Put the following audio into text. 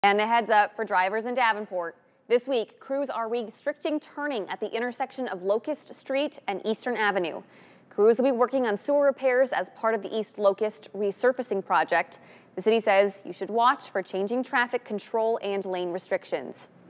And a heads up for drivers in Davenport. This week, crews are restricting turning at the intersection of Locust Street and Eastern Avenue. Crews will be working on sewer repairs as part of the East Locust resurfacing project. The city says you should watch for changing traffic control and lane restrictions.